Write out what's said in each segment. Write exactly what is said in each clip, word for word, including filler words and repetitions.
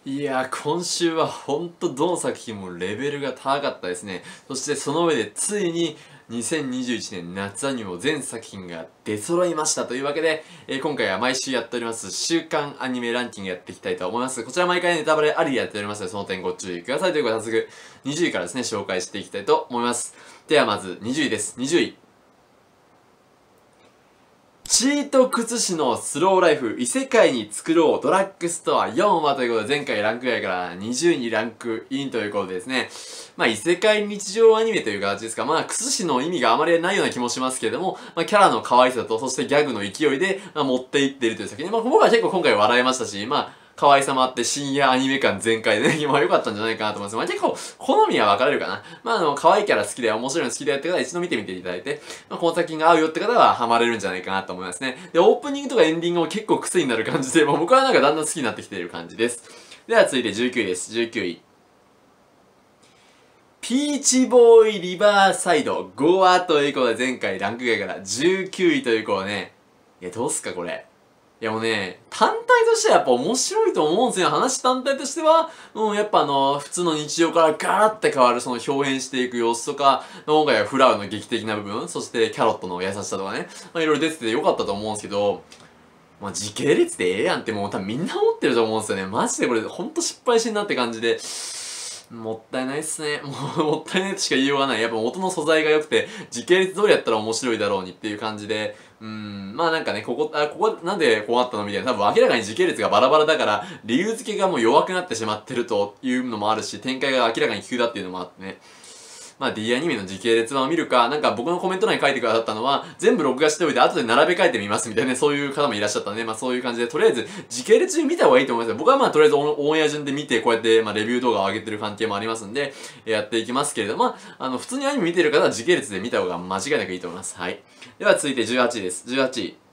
いやー、今週はほんとどの作品もレベルが高かったですね。そしてその上でついににせんにじゅういちねん夏アニメも全作品が出揃いましたというわけで、えー今回は毎週やっております週刊アニメランキングやっていきたいと思います。こちら毎回ネタバレありでやっておりますので、その点ご注意くださいということで早速にじゅういからですね、紹介していきたいと思います。ではまずにじゅういです。にじゅうい。チート靴師のスローライフ異世界に作ろうドラッグストアよんわということで、前回ランク外からにじゅうにランクインということでですね、まあ異世界日常アニメという形ですか。まあ靴師の意味があまりないような気もしますけれども、まあキャラの可愛さとそしてギャグの勢いで、まあ、持っていっているという作品で、まあ僕は結構今回笑いましたし、まあ可愛さもあって深夜アニメ感全開でね、今良かったんじゃないかなと思います。まあ結構好みは分かれるかな。まああの、可愛いキャラ好きで面白いの好きだよって方は一度見てみていただいて、まあこの作品が合うよって方はハマれるんじゃないかなと思いますね。で、オープニングとかエンディングも結構癖になる感じで、まあ僕はなんかだんだん好きになってきている感じです。では続いてじゅうきゅういです。じゅうきゅうい。ピーチボーイリバーサイドごわということで前回ランク外からじゅうきゅういということでね、いやどうすかこれ。いやもうね、単体としてはやっぱ面白いと思うんですよ。話単体としては、うん、やっぱあの、普通の日常からガラッて変わるその表現していく様子とか、今回はフラウの劇的な部分、そしてキャロットの優しさとかね、まあいろいろ出ててよかったと思うんですけど、まあ時系列でええやんってもう多分みんな思ってると思うんですよね。マジでこれほんと失敗してんなって感じで、もったいないっすね。もう、もったいないとしか言いようがない。やっぱ元の素材が良くて、時系列通りやったら面白いだろうにっていう感じで、うーん、まあなんかね、ここ、あ、ここ、なんでこうなったのみたいな、多分明らかに時系列がバラバラだから、理由付けがもう弱くなってしまってるというのもあるし、展開が明らかに急だっていうのもあってね。まあ D アニメの時系列版を見るか、なんか僕のコメント欄に書いてくださったのは、全部録画しておいて後で並べ替えてみますみたいなね、そういう方もいらっしゃったんで、まあそういう感じで、とりあえず時系列に見た方がいいと思いますよ。僕はまあとりあえずオンオンエア順で見て、こうやってまあレビュー動画を上げてる関係もありますんで、やっていきますけれども、まあ、あの、普通にアニメ見てる方は時系列で見た方が間違いなくいいと思います。はい。では続いてじゅうはちいです。じゅうはちい。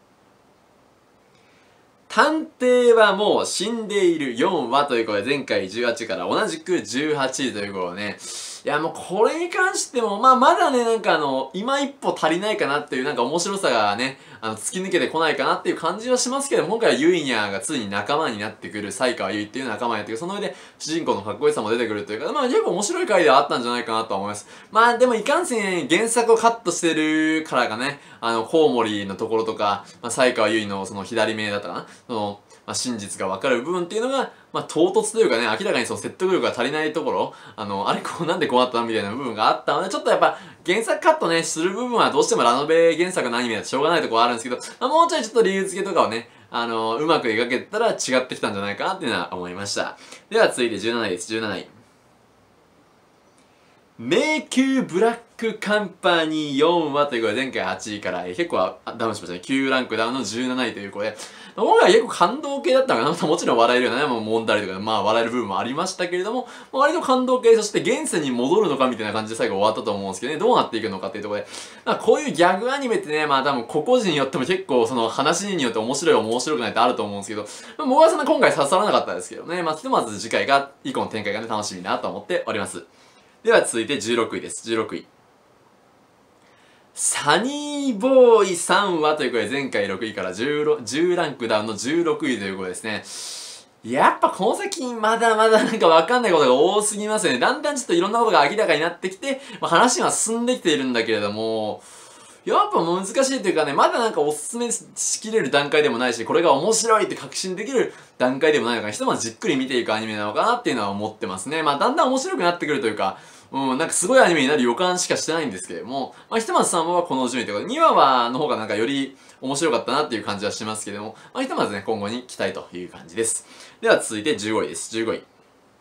探偵はもう死んでいるよんわということで、前回じゅうはちいから同じくじゅうはちいということでね、いやもうこれに関しても、まあまだね、なんかあの、今一歩足りないかなっていうなんか面白さがね、あの、突き抜けてこないかなっていう感じはしますけど、今回はユイニャーがついに仲間になってくる、才川ユイっていう仲間になってくる、その上で主人公のかっこよさも出てくるというか、まあ結構面白い回ではあったんじゃないかなとは思います。まあでもいかんせん原作をカットしてるからがね、あの、コウモリのところとか、まあ、才川ユイのその左目だったかな、その、まあ、真実が分かる部分っていうのが、まあ、唐突というかね、明らかにその説得力が足りないところ、あの、あれこうなんでこうなったのみたいな部分があったので、ちょっとやっぱ原作カットね、する部分はどうしてもラノベ原作のアニメだとしょうがないところはあるんですけど、まあ、もうちょいちょっと理由付けとかをね、あの、うまく描けたら違ってきたんじゃないかなっていうのは思いました。では続いてじゅうなないです。じゅうなない。迷宮ブラックカンパニーよんわということで前回はちいから結構ダウンしましたね。きゅうランクダウンのじゅうなないということで、今回は結構感動系だったのかな。もちろん笑えるようなね、もう揉んだりとか、まあ笑える部分もありましたけれども、割と感動系、そして現世に戻るのかみたいな感じで最後終わったと思うんですけどね、どうなっていくのかっていうところで、まあこういうギャグアニメってね、まあ多分個々人によっても結構その話によって面白い面白くないってあると思うんですけど、まあ、僕はそんな今回刺さらなかったですけどね、まあひとまず次回が、以降の展開がね、楽しみだなと思っております。では続いてじゅうろくいです。じゅうろくい。サニーボーイさんわということで前回ろくいから 10, 10ランクダウンのじゅうろくいということですね。やっぱこの先まだまだなんかわかんないことが多すぎますよね。だんだんちょっといろんなことが明らかになってきて、まあ、話は進んできているんだけれども、やっぱ難しいというかね、まだなんかおすすめしきれる段階でもないし、これが面白いって確信できる段階でもないのか、ひとまずじっくり見ていくアニメなのかなっていうのは思ってますね。まあだんだん面白くなってくるというか、うん、なんかすごいアニメになる予感しかしてないんですけれども、まあひとまずさんわはこの順位ということで、にわはの方がなんかより面白かったなっていう感じはしますけれども、まあひとまずね、今後に期待という感じです。では続いてじゅうごいです。じゅうごい。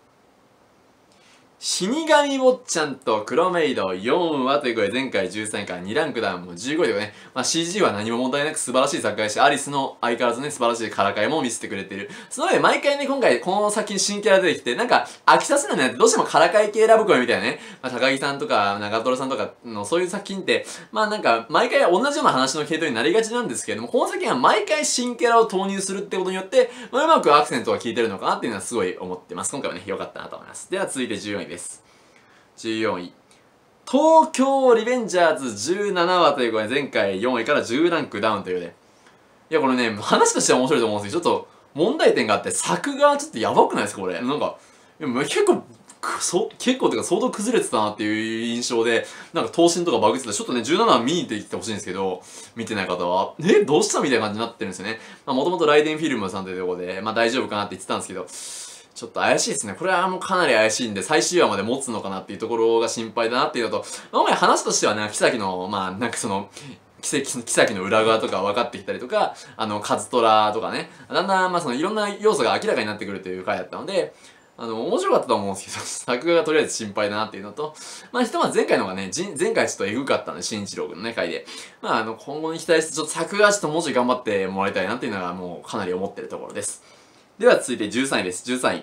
死神坊ちゃんと黒メイドよんわということで前回じゅうさんいからにランクダウンもじゅうごいというね、まあ、シージー は何も問題なく素晴らしい作画やし、アリスの相変わらずね素晴らしいからかいも見せてくれている。その上毎回ね今回この先に新キャラ出てきてなんか飽きさせないのやってどうしてもからかい系ラブコメみたいなね、まあ、高木さんとか長瀞さんとかのそういう作品ってまあなんか毎回同じような話の系統になりがちなんですけれども、この作品は毎回新キャラを投入するってことによって、まあ、うまくアクセントが効いてるのかなっていうのはすごい思ってます。今回はね良かったなと思います。では続いてじゅうよんいです。じゅうよんい。東京リベンジャーズじゅうななわということで前回よんいからじゅうランクダウンということで。いやこれね、話としては面白いと思うんですけど、ちょっと問題点があって、作画ちょっとやばくないですかこれ。なんか、いや結構、そ結構てか相当崩れてたなっていう印象で、なんか頭身とかバグってた。ちょっとね、じゅうななわ見に行ってきてほしいんですけど、見てない方は、え、どうしたみたいな感じになってるんですよね。まあもともとライデンフィルムさんというところで、まあ大丈夫かなって言ってたんですけど、ちょっと怪しいですね。これはもうかなり怪しいんで、最終話まで持つのかなっていうところが心配だなっていうのと、まあ、お前話としてはね、キサキの、まあなんかその、奇跡、奇跡の裏側とか分かってきたりとか、あの、カズトラとかね、だんだん、まあそのいろんな要素が明らかになってくるという回だったので、あの、面白かったと思うんですけど、作画がとりあえず心配だなっていうのと、まあひとまず前回の方がね、前回ちょっとエグかったんで、新一郎君のね、回で。まああの、今後に期待して、ちょっと作画ちょっともうちょい頑張ってもらいたいなっていうのがもうかなり思ってるところです。では続いてじゅうさんいです。じゅうさんい。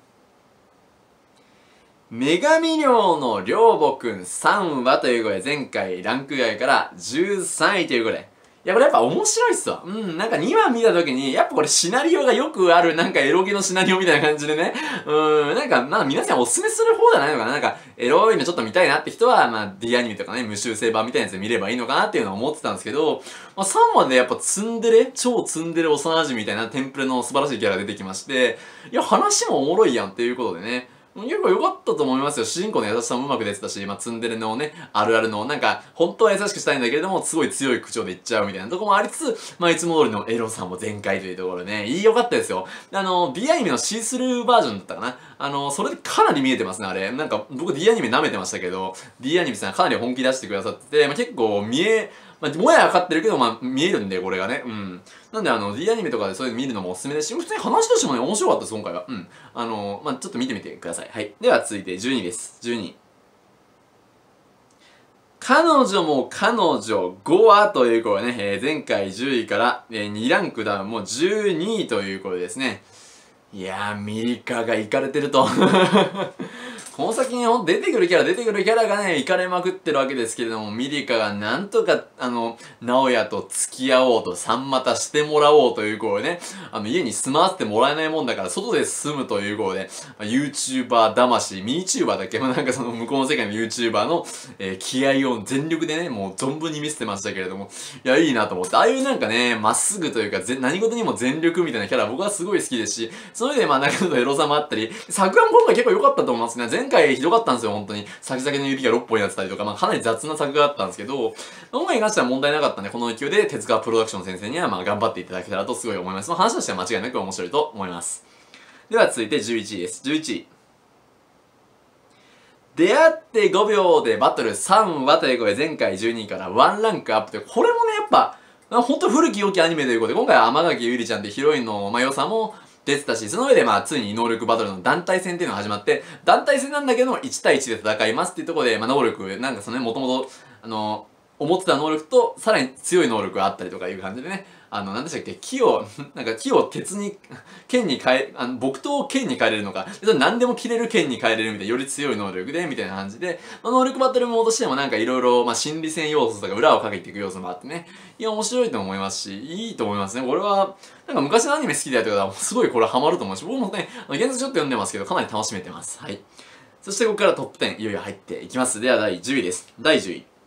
女神寮の寮母くんさんわということで、前回ランク外からじゅうさんいということで、いや、これやっぱ面白いっすわ。うん、なんかにわ見たときに、やっぱこれシナリオがよくある、なんかエロゲのシナリオみたいな感じでね。うん、なんか、まあ皆さんおすすめする方じゃないのかな。なんか、エロいのちょっと見たいなって人は、まあ D アニメとかね、無修正版みたいなやつで見ればいいのかなっていうのを思ってたんですけど、まあさんわでやっぱツンデレ、超ツンデレ幼馴染みたいなテンプレの素晴らしいキャラが出てきまして、いや、話もおもろいやんっていうことでね。結構良かったと思いますよ。主人公の優しさもうまく出てたし、まあ、ツンデレのね、あるあるの、なんか、本当は優しくしたいんだけれども、すごい強い口調で言っちゃうみたいなとこもありつつ、まあ、いつも通りのエロさも全開というところでね、いい良かったですよ。あの、D アニメのシースルーバージョンだったかな。あの、それでかなり見えてますね、あれ。なんか、僕 D アニメ舐めてましたけど、D アニメさんかなり本気出してくださってて、まあ、結構見え、まあ、もや分かってるけど、まあ、見えるんで、これがね。うん。なんで、あの、D アニメとかでそういうの見るのもおすすめですし、普通に話としてもね、面白かったです、今回は。うん。あの、まあ、ちょっと見てみてください。はい。では、続いてじゅうにです。じゅうに。彼女も彼女ごわということでね、えー、前回じゅういから、えー、にランクダウン、もうじゅうにいということですね。いやー、ミリカがイカれてると。この先に出てくるキャラ、出てくるキャラがね、イカれまくってるわけですけれども、ミリカがなんとか、あの、直哉と付き合おうと、三股してもらおうという声でね、あの、家に住まわせてもらえないもんだから、外で住むという声で、まあ、YouTuber 魂、ミーチューバーだっけまあ、なんかその向こうの世界の YouTuber の、えー、気合を全力でね、もう存分に見せてましたけれども、いや、いいなと思って、ああいうなんかね、まっすぐというか、ぜ何事にも全力みたいなキャラ、僕はすごい好きですし、その上でまあ、なんかちょっとエロさもあったり、作画も今回結構良かったと思いますね。前回ひどかったんですよ、本当に。先々の指がろっぽんになってたりとか、まあかなり雑な作画だったんですけど、今回に関しては問題なかったんで、この勢いで手塚プロダクション先生にはまあ頑張っていただけたらとすごい思います。まあ話としては間違いなく面白いと思います。では続いてじゅういちいです。じゅういちい。出会ってごびょうでバトルさんわということで、前回じゅうにいからワンランクアップという、これもね、やっぱ、ほんと古き良きアニメということで、今回は天垣ゆりちゃんってヒロインの、まあ、良さも出てたし、その上でまあ、ついに能力バトルの団体戦っていうのが始まって、団体戦なんだけど、いちたいいちで戦いますっていうところで、まあ、能力、なんかそのね、もともと、あの、思ってた能力と、さらに強い能力があったりとかいう感じでね、あの、なんでしたっけ、木を、なんか木を鉄に、剣に変え、あの、木刀を剣に変えれるのか、何でも切れる剣に変えれるみたいな、より強い能力で、みたいな感じで、まあ、能力バトルモードとしてもなんかいろいろ、まあ、心理戦要素とか裏をかけていく要素もあってね、いや、面白いと思いますし、いいと思いますね。これは、なんか昔のアニメ好きだよって方は、すごいこれハマると思うし、僕もね、現在ちょっと読んでますけど、かなり楽しめてます。はい。そしてここからトップじゅう、いよいよ入っていきます。ではだいじゅういです。だいじゅうい。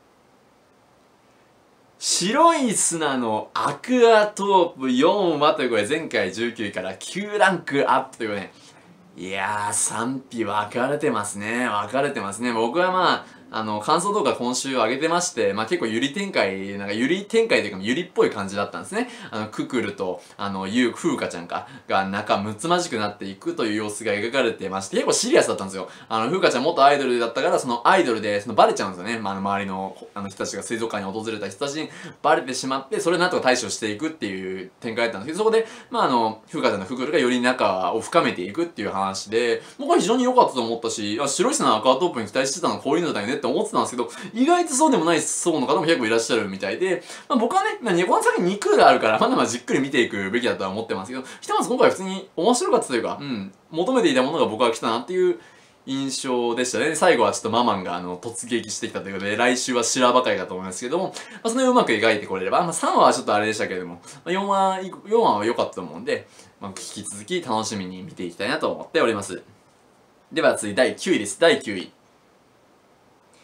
白い砂のアクアトープよんわということで、前回じゅうきゅういからきゅうランクアップということで、いやー、賛否分かれてますね。分かれてますね。僕はまあ、あの、感想動画今週上げてまして、まあ結構ゆり展開、なんかゆり展開というかゆりっぽい感じだったんですね。あの、ククルと、あの、ゆう、ふうかちゃんか、が仲睦まじくなっていくという様子が描かれてまして、結構シリアスだったんですよ。あの、ふうかちゃん元アイドルだったから、そのアイドルで、そのバレちゃうんですよね。まあ、あの、周りの、あの人たちが水族館に訪れた人たちにバレてしまって、それをなんとか対処していくっていう展開だったんですけど、そこで、まああの、ふうかちゃんのふくるがより仲を深めていくっていう話で、僕は非常に良かったと思ったし、あ、白い砂のアクアトープに期待してたのはこういうのだよねって思ってたんですけど、意外とそうでもない層の方も結構いらっしゃるみたいで、まあ僕はね、まあ、この先に肉があるから、まだまだじっくり見ていくべきだとは思ってますけど、ひとまず今回普通に面白かったというか、うん、求めていたものが僕は来たなっていう印象でしたね。最後はちょっとママンがあの突撃してきたということで、来週は修羅場会だと思いますけども、まあ、その辺をうまく描いてこれれば、まあ、さんわはちょっとあれでしたけれども、まあ、よんわ、よんわは良かったと思うんで、まあ、引き続き楽しみに見ていきたいなと思っております。では次だいきゅういです。だいきゅうい。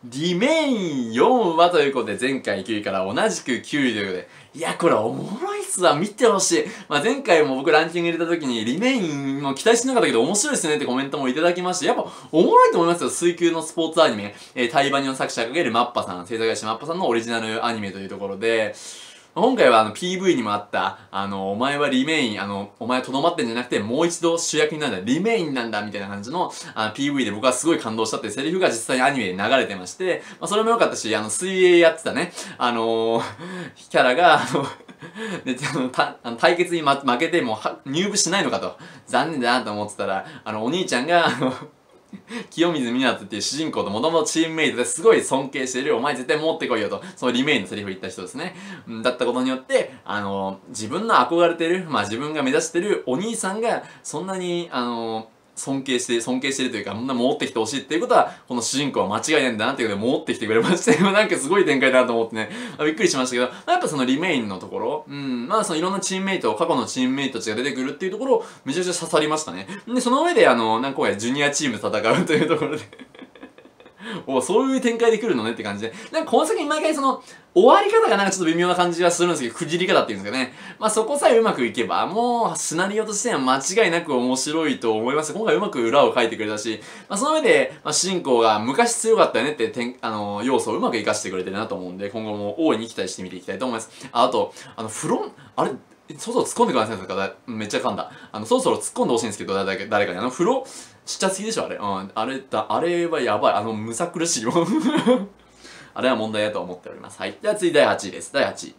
リメインよんわということで、前回きゅういから同じくきゅういということで、いや、これおもろいっすわ。見てほしい。まあ、前回も僕ランキング入れた時に、リメインも期待してなかったけど面白いっすねってコメントもいただきまして、やっぱおもろいと思いますよ。水球のスポーツアニメ、えー、タイバニの作者がかけるマッパさん、制作会社マッパさんのオリジナルアニメというところで、今回はあの ピーブイ にもあった、あの、お前はリメイン、あの、お前はとどまってんじゃなくて、もう一度主役になるんだ、リメインなんだ、みたいな感じの、あの ピーブイ で僕はすごい感動したっていうセリフが実際にアニメで流れてまして、まあ、それも良かったし、あの、水泳やってたね、あのー、キャラが、あの、で、あの、た、あの対決に、ま、負けてもは入部しないのかと、残念だなと思ってたら、あの、お兄ちゃんが、あの、清水湊っていう主人公ともともとチームメイトですごい尊敬している、お前絶対持ってこいよと、そのリメインのセリフを言った人ですね。だったことによって、あの、自分の憧れてる、まあ自分が目指してるお兄さんが、そんなに、あの、尊敬して、尊敬してるというか、こんな戻ってきてほしいっていうことは、この主人公は間違いないんだなっていうことで戻ってきてくれまして、なんかすごい展開だなと思ってね、びっくりしましたけど、まあ、やっぱそのリメインのところ、うん、まあそのいろんなチームメイト、過去のチームメイトたちが出てくるっていうところ、めちゃくちゃ刺さりましたね。で、その上で、あの、なんか今回ジュニアチーム戦うというところでおそういう展開で来るのねって感じで。なんかこの先毎回その、終わり方がなんかちょっと微妙な感じがするんですけど、区切り方っていうんですかね。まあそこさえうまくいけば、もうシナリオとしては間違いなく面白いと思います。今回うまく裏を書いてくれたし、まあその上で、まあ主人公が昔強かったよねっててん、あのー、要素をうまく活かしてくれてるなと思うんで、今後も大いに期待して見ていきたいと思います。あ、あと、あの、フロン、あれ、そろそろ突っ込んでくださいとか、めっちゃ噛んだ。あの、そろそろ突っ込んでほしいんですけど、誰か誰かに。あの、風呂、ちっちゃすぎでしょ、あれ。うん。あれだ、あれはやばい。あの、むさ苦しいよ。あれは問題だと思っております。はい。では次、だいはちいです。だいはちい。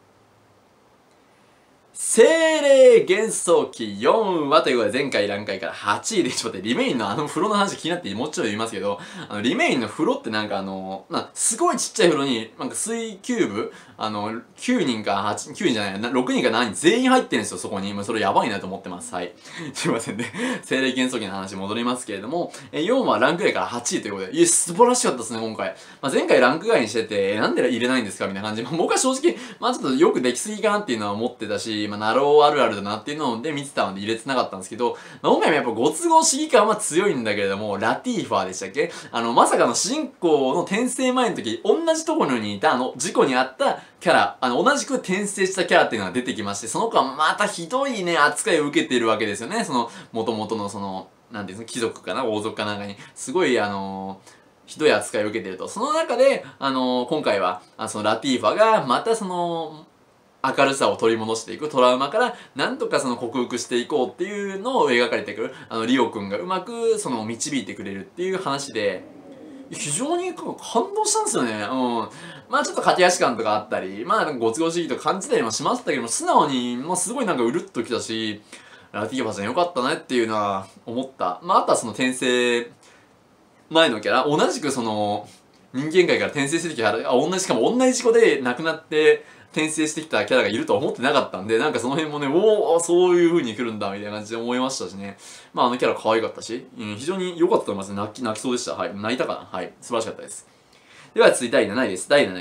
精霊幻想記よんわということで前回段階からはちいでちょっとリメインのあの風呂の話気になってもうちょい言いますけど、あのリメインの風呂ってなんかあの、まあ、すごいちっちゃい風呂になんか水球部、あの、きゅうにんかはち、きゅうにんじゃないな、ろくにんかななにん全員入ってるんですよ、そこに。まあ、それやばいなと思ってます。はい。すいませんね。精霊幻想記の話戻りますけれども、えよんはランク外からはちいということで、いや、素晴らしかったですね、今回。まあ、前回ランク外にしてて、なんで入れないんですかみたいな感じ。まあ、僕は正直、まあちょっとよくできすぎかなっていうのは思ってたし、まあ、ナローあるあるだなっていうので見てたので入れてなかったんですけど、まあ、今回もやっぱご都合主義感は強いんだけれども、ラティーファーでしたっけ、あの、まさかの主人公の転生前の時、同じところにいたあの、事故にあったキャラ、あの、同じく転生したキャラっていうのが出てきまして、その子はまたひどいね、扱いを受けているわけですよね。その、元々のその、なんていうんですか、貴族かな王族かなんかに、すごいあのー、ひどい扱いを受けていると。その中で、あのー、今回は、あそのラティーファが、またその、明るさを取り戻していくトラウマから、なんとかその克服していこうっていうのを描かれてくる、あの、リオくんがうまくその導いてくれるっていう話で、非常に感動したんですよね。うん。まあちょっと駆け足感とかあったり、まあなんかご都合主義とか感じたりもしましたけども、素直に、まあすごいなんかうるっときたし、ラティーファちゃんよかったねっていうのは思った。まああとはその転生前のキャラ、同じくその、人間界から転生してきたキャラ、あ、同じ、しかも同じ事故で亡くなって、転生してきたキャラがいるとは思ってなかったんで、なんかその辺もね、おー、そういう風に来るんだ、みたいな感じで思いましたしね。まああのキャラ可愛かったし、うん、非常に良かったと思いますね。泣き、泣きそうでした。はい。泣いたかなはい。素晴らしかったです。では続いてだいなないです。だいなない。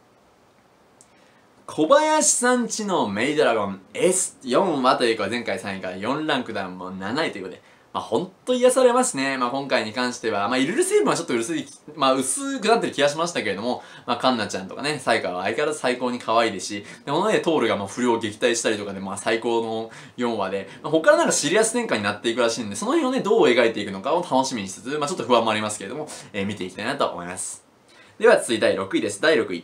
小林さんちのメイドラゴン エスよん 話というか前回さんいからよんランクダウンもなないということで、まあほんと癒されますね。まあ今回に関しては、まあイルル成分はちょっと薄い、まあ薄くなってる気がしましたけれども、まあカンナちゃんとかね、サイカは相変わらず最高に可愛いですし、でもね、トールがまあ不良を撃退したりとかで、まあ最高のよんわで、まあ、ここからなんかシリアス展開になっていくらしいんで、その辺をね、どう描いていくのかを楽しみにしつつ、まあちょっと不安もありますけれども、えー、見ていきたいなと思います。では続いてだいろくいです。だいろくい。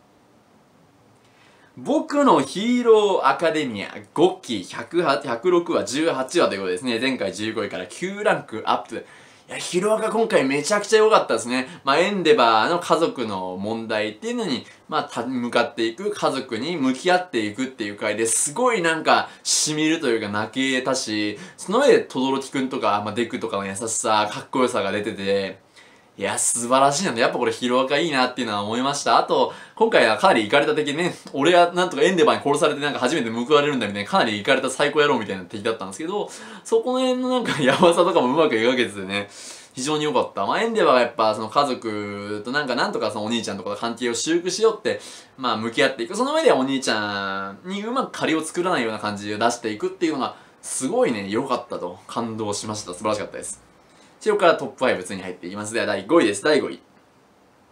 僕のヒーローアカデミアごきひゃくろくわじゅうはちわということですね。前回じゅうごいからきゅうランクアップ。いや、ヒーローアカ今回めちゃくちゃ良かったですね。まあ、エンデバーの家族の問題っていうのに、まあ、向かっていく、家族に向き合っていくっていう回ですごいなんか、染みるというか泣けたし、その上で、とどろきくんとか、まあ、デクとかの優しさ、かっこよさが出てて、いや、素晴らしいなんで、やっぱこれヒロアカいいなっていうのは思いました。あと、今回はかなりイカれた敵ね、俺はなんとかエンデバーに殺されてなんか初めて報われるんだみたいな、かなりイカれた最高野郎みたいな敵だったんですけど、そこの辺のなんかやばさとかもうまく描けててね、非常に良かった。まあ、エンデバーがやっぱその家族となんかなんとかそのお兄ちゃんとかと関係を修復しようって、まあ向き合っていく。その上でお兄ちゃんにうまく借りを作らないような感じで出していくっていうのが、すごいね、良かったと感動しました。素晴らしかったです。ここからトップファイブついに入っていきます。ではだいごいです。だいごい。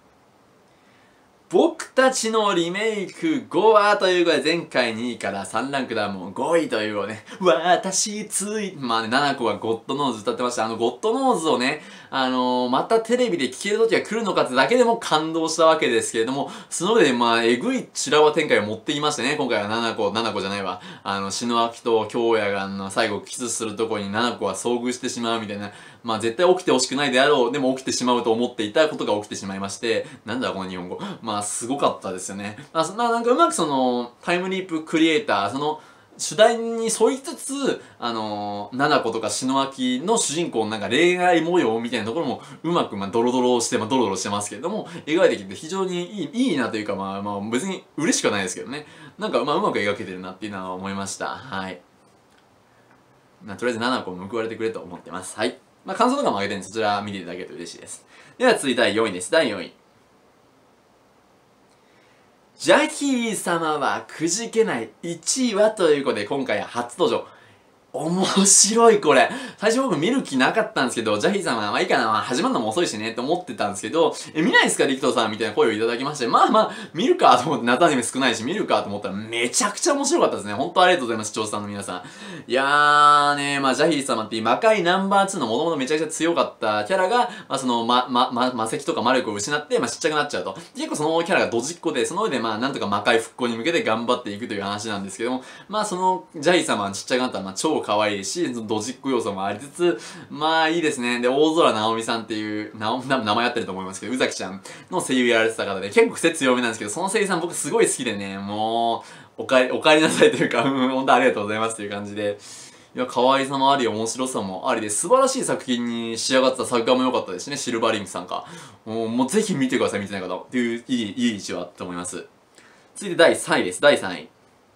ちのリメイクごわということで、前回にいからさんランクダウンもごいということでね、私つい、まあね、ななこがゴッドノーズ歌ってました。あのゴッドノーズをね、あのー、またテレビで聴ける時が来るのかってだけでも感動したわけですけれども、その上でまあ、えぐい修羅場展開を持ってきましてね、今回はななこ、ななこじゃないわ。あの、篠明と京也があの、最後キスするところにななこは遭遇してしまうみたいな、まあ絶対起きてほしくないであろう、でも起きてしまうと思っていたことが起きてしまいまして、なんだこの日本語。まあすごかったですよね。まあ、まあ、なんかうまくその、タイムリープクリエイター、その、主題に沿いつつ、あのー、七子とか篠明の主人公のなんか恋愛模様みたいなところもうまくまあドロドロして、まあドロドロしてますけれども、描いてきて非常にいい、いいなというかまあまあ別に嬉しくはないですけどね。なんかまあうまく描けてるなっていうのは思いました。はい。まあとりあえず七子を報われてくれと思ってます。はい。まあ感想とかも上げてるんでそちら見ていただけると嬉しいです。では続いてだいよんいです。だいよんい。ジャヒー様はくじけないいちいはということで今回は初登場。面白いこれ。最初僕見る気なかったんですけど、ジャヒーさんはまあいいかな、まあ始まるのも遅いしねって思ってたんですけど、え、見ないですかリクトさんみたいな声をいただきまして、まあまあ、見るかと思って夏アニメ少ないし見るかと思ったらめちゃくちゃ面白かったですね。本当ありがとうございます、視聴者さんの皆さん。いやーね、まあジャヒー様っていう魔界ナンバーツーのもともとめちゃくちゃ強かったキャラが、まあその、ま、ま、ま、魔石とか魔力を失って、まあちっちゃくなっちゃうと。結構そのキャラがドジっ子で、その上でまあなんとか魔界復興に向けて頑張っていくという話なんですけども、まあそのジャヒー様はちっちゃくなったらまあ超可愛いし、ドジック要素もありつつ、まあいいですね。で、大空直美さんっていう、なお、名前やってると思いますけど、宇崎ちゃんの声優やられてた方で、結構癖強めなんですけど、その声優さん僕すごい好きでね、もう、おかえり、お帰りなさいというか、うん、本当ありがとうございますという感じで、いや、可愛さもあり、面白さもありで、素晴らしい作品に仕上がった作画も良かったですしね、シルバーリンクさんか。もう、もうぜひ見てください、見てない方。っていう、いい、いい位置はと思います。続いてだいさんいです。だいさんい。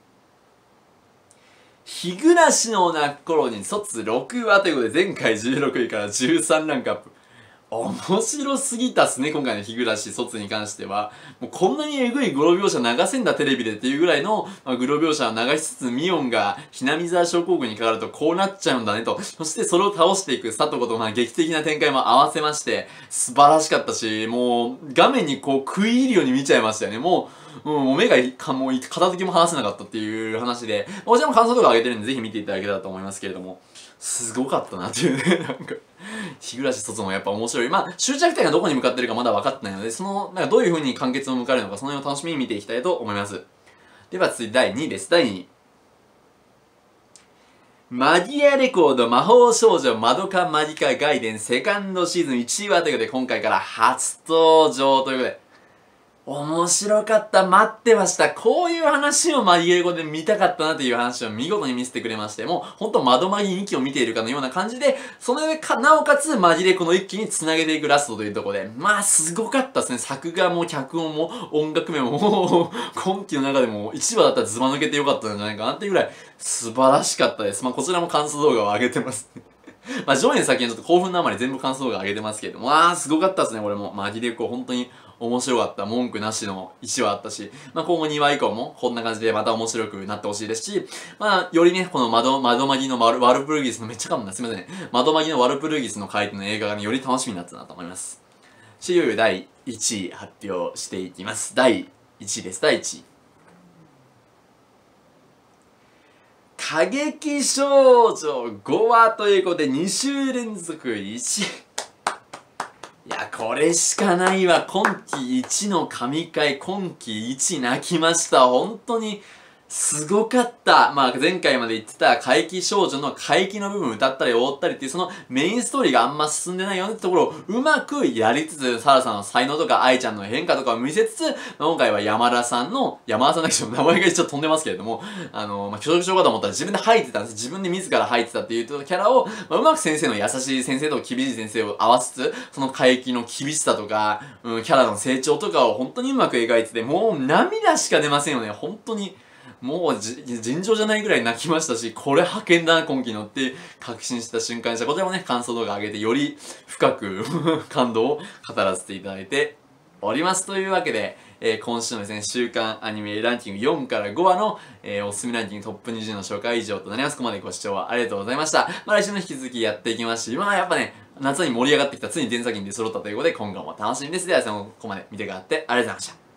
日暮らしの泣く頃に卒ろくわということで前回じゅうろくいからじゅうさんランクアップ。面白すぎたっすね、今回の日暮らし卒に関しては。もうこんなにエグいグロ描写流せんだテレビでっていうぐらいの、まあ、グロ描写を流しつつミオンがひなみ沢症候群にかかるとこうなっちゃうんだねと。そしてそれを倒していく里子とまあ劇的な展開も合わせまして素晴らしかったし、もう画面にこう食い入るように見ちゃいましたよね。もう、うん、もう目がかもう片時も離せなかったっていう話で、こちらも感想とか上げてるんでぜひ見ていただけたらと思いますけれども。すごかったなっていうね、なんか。日暮卒もやっぱ面白い。まあ、終着点がどこに向かってるかまだ分かってないので、その、なんかどういう風に完結を迎えるのか、その辺を楽しみに見ていきたいと思います。では続いてだいにいです。だいにい。マギアレコード魔法少女マドカマギカ外伝セカンドシーズンいちいわということで、今回から初登場ということで、面白かった。待ってました。こういう話をマギレコで見たかったなという話を見事に見せてくれまして、もうほんと窓マギにきを見ているかのような感じで、その上か、なおかつマギレコの一気に繋げていくラストというところで、まあすごかったですね。作画も脚本も音楽面も、もう今期の中でもいちわだったらずば抜けてよかったんじゃないかなっていうぐらい素晴らしかったです。まあこちらも感想動画を上げてます。まあ上演先にちょっと興奮のあまり全部感想動画上げてますけれども、まあすごかったですね、これも。マギレコ本当に面白かった。文句なしのいちわあったし、まあ今後にわ以降もこんな感じでまた面白くなってほしいですし、まあよりね、この窓、窓マギのワルワルプルギスのめっちゃ噛むな、すみませんね。窓マギのワルプルギスの回の映画がね、より楽しみになったなと思います。いよいよだいいちい発表していきます。だいいちいです。だいいちい。過激少女ごわということでに週連続いちい。いや、これしかないわ。今季いちの神回、今季いち泣きました。本当に、すごかった。まあ、前回まで言ってた怪奇少女の怪奇の部分歌ったり踊ったりっていうそのメインストーリーがあんま進んでないよねってところをうまくやりつつ、サラさんの才能とか愛ちゃんの変化とかを見せつつ、今回は山田さんの、山田さんだけど名前が一応飛んでますけれども、あの、まあ、拒食症かと思ったら自分で吐いてたんです。自分で自ら吐いてたっていうキャラを、まあ、うまく先生の優しい先生と厳しい先生を合わせつつ、その怪奇の厳しさとか、うん、キャラの成長とかを本当にうまく描いてて、もう涙しか出ませんよね。本当に。もうじ尋常じゃないぐらい泣きましたし、これ派遣だな今季のって確信した瞬間でした。こちらもね、感想動画上げてより深く感動を語らせていただいております。というわけで、えー、今週のですね、週刊アニメランキングよんからごわの、えー、おすすめランキングトップにじゅうの紹介以上となります。ここまでご視聴ありがとうございました。まあ来週も引き続きやっていきますし、まあやっぱね、夏に盛り上がってきた、ついに電査金で揃ったということで、今後も楽しみです。では、そのここまで見てくださってありがとうございました。